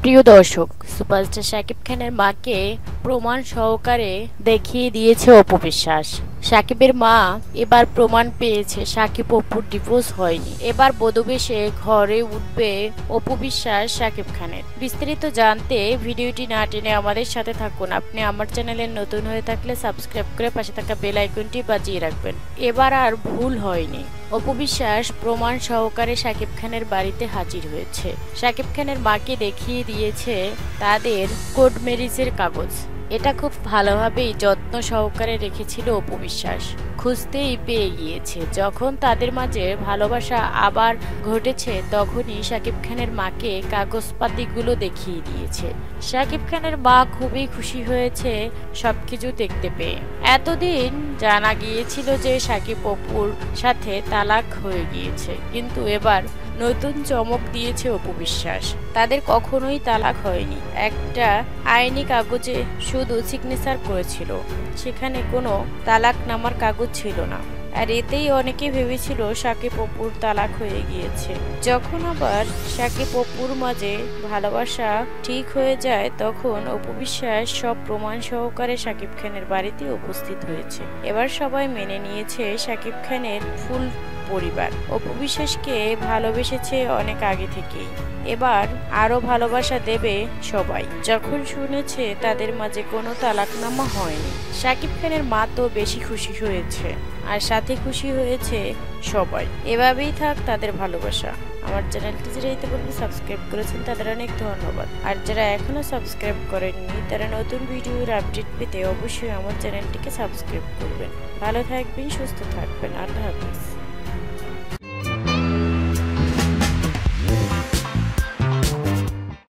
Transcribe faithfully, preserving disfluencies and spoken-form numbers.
প্রিয় দর্শক, সুপারস্টার শাকিব খানের মাকে প্রমাণ সহকারে দেখিয়ে দিয়েছে অপু বিশ্বাস। শাকিবের মা এবার প্রমাণ পেয়েছে শাকিব অপুর ডিভোর্স হয়নি। এবার বধূবেশে ঘরে উঠবে অপু বিশ্বাস শাকিব খানের। বিস্তারিত জানতে ভিডিওটি না টেনে আমাদের সাথে থাকুন। আপনি আমার চ্যানেলে নতুন হয়ে থাকলে সাবস্ক্রাইব করে পাশে থাকা বেল আইকনটি বাজিয়ে রাখবেন। এবার আর ভুল হয়নি। অপু বিশ্বাস প্রমাণ সহকারে শাকিব খানের বাড়িতে হাজির হয়েছে। শাকিব খানের মাকে দেখিয়ে দিয়েছে তাদের কোর্ট ম্যারেজের কাগজ। এটা খুব ভালোভাবেই যত্ন সহকারে রেখেছিল অপু বিশ্বাস। খুঁজতেই পেয়ে গিয়েছে। যখন তাদের মাঝে ভালোবাসা আবার ঘটেছে তখনই শাকিব খানের মাকে কাগজপাতিগুলো দেখিয়ে দিয়েছে। শাকিব খানের মা খুবই খুশি হয়েছে সবকিছু দেখতে পেয়ে। এতদিন জানা গিয়েছিল যে শাকিব অপুর সাথে তালাক হয়ে গিয়েছে, কিন্তু এবার নতুন চমক দিয়েছে অপু বিশ্বাস। তাদের কখনোই তালাক হয়নি। একটা আইনি কাগজে শুধু সিগনেচার করেছিল, সেখানে কোনো তালাক নামার কাগজ ছিল না। আর এতেই অনেকে ভেবেছিল শাকিব অপুর তালাক হয়ে গিয়েছে। যখন আবার শাকিব অপুর মাঝে ভালোবাসা ঠিক হয়ে যায় তখন অপু বিশ্বাস সব প্রমাণ সহকারে শাকিব খানের বাড়িতে উপস্থিত হয়েছে। এবার সবাই মেনে নিয়েছে শাকিব খানের ফুল পরিবার। অপু বিশ্বাসকে ভালোবেসেছে অনেক আগে থেকেই। এবার আরো ভালোবাসা দেবে সবাই। যখন শুনেছে তাদের মাঝে কোনো তালাকনামা হয়নি, শাকিব খানের মা তো বেশি খুশি হয়েছে, আর সাথে খুশি হয়েছে সবাই। এভাবেই থাক তাদের ভালোবাসা। আমার চ্যানেলটি যারা ইতিপূর্বে সাবস্ক্রাইব করেছেন তাদের অনেক ধন্যবাদ। আর যারা এখনো সাবস্ক্রাইব করেননি তারা নতুন ভিডিওর আপডেট পেতে অবশ্যই আমার চ্যানেলটিকে সাবস্ক্রাইব করবেন। ভালো থাকবেন, সুস্থ থাকবেন। আল্লাহ হাফেজ।